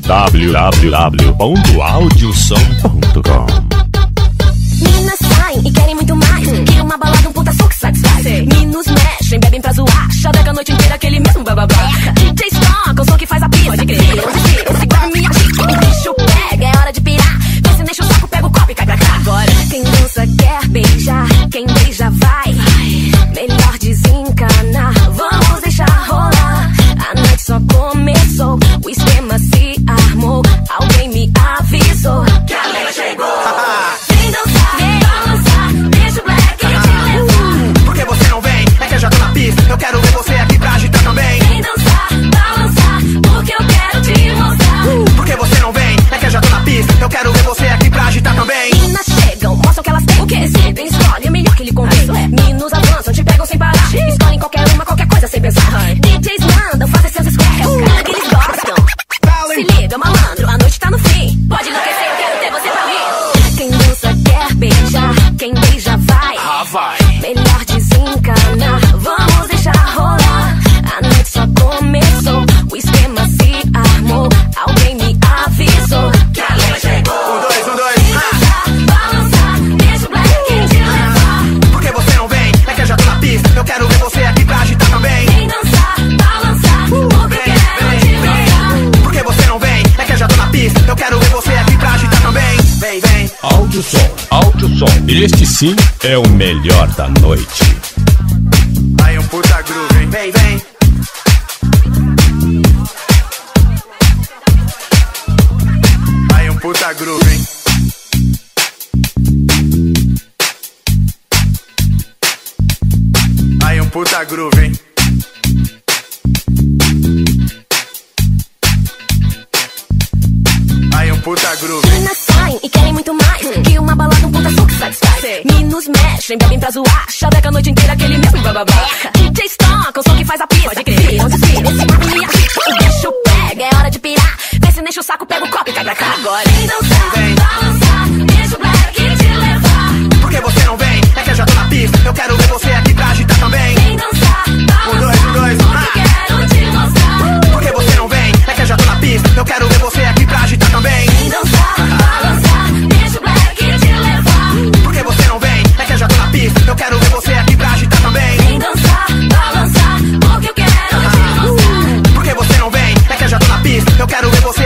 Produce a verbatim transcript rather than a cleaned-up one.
w w w ponto audiosom ponto com. Meninas saem e querem muito mais. Que uma balada, um puta som que satisfaz. Meninos mexem, bebem pra zoar. Chaveca a noite inteira, aquele mesmo bababá. D Js tocam, o som que faz a pista. Pode crer. Esse corpo me agita, o bicho pega, é hora de pirar. Vê se deixa o saco, pega o copo e cai pra cá. Agora, quem dança quer beijar, quem beija vai. Melhor desencanar, vamos deixar rolar. A noite só começou, o esquema se armou. Alguém me avisou que a Leila chegou. Vem dançar, vem balançar, deixa o black te levar. Por que você não vem? É que eu já tô na pista, eu quero ver você aqui pra agitar também. Vem dançar, balançar, porque eu quero te mostrar. Por que você não vem? É que eu já tô na pista, eu quero ver você aqui pra agitar também. Meninas chegam, mostram que elas têm o que recebem. Escolhe a melhor que lhe convém. Meninos avançam, te pegam sem parar. Escolhem qualquer uma, qualquer coisa sem pensar. D Js mandam, fazem seus squares. É o cara que eles gostam. Se liga, malandro, a noite tá no fim. Pode enlouquecer, eu quero ter você pra mim. Quem dança quer beijar, quem beija vai. Ah, vai. Melhor desencanar, vamos deixar rolar. A noite só começou, o esquema se armou. Alguém me avisou que a Leila chegou. Um, dois, um, dois. Dançar, balançar, deixa o black te levar. Por que você não vem? É que eu já tô na pista, eu quero ver você aqui pra agitar também. Vem dançar, balançar, porque eu quero te mostrar. Por que você não vem? É que eu já tô na pista, eu quero ver você aqui pra agitar também. Vem, vem. Audiosom, Audiosom. Este sim é o melhor da noite. Aí um puta groove, hein? Vem, vem. Aí um puta groove, hein? Aí um puta groove, hein? Aí um puta groove. Meninas saem e querem muito mais. Que uma balada, um puta som que satisfaz. Meninos mexem, bebem pra zoar. Chaveca a noite inteira, aquele mesmo bababá. D Js tocam, o som que faz a pista. Pode crer. Onde se esse corpo me agita, o bicho pega, é hora de pirar. Vê se deixa o saco, pega o copo e cai pra cá. Agora, vem dançar, Vem. balançar, deixa o black te levar. Por que você não vem? É que eu já tô na pista, eu quero ver você aqui pra agitar também. Vem dançar, Um, dois, um, dois. balançar, porque eu quero te mostrar. Por que você não vem? É que eu já tô na pista, eu quero ver você aqui pra agitar também. Vem dançar, balançar, deixa o black te levar. Por que você não vem? É que eu já tô na pista, eu quero ver você aqui pra agitar também. Vem dançar, balançar, porque eu quero te mostrar. Por que você não vem? É que eu já tô na pista, eu quero ver você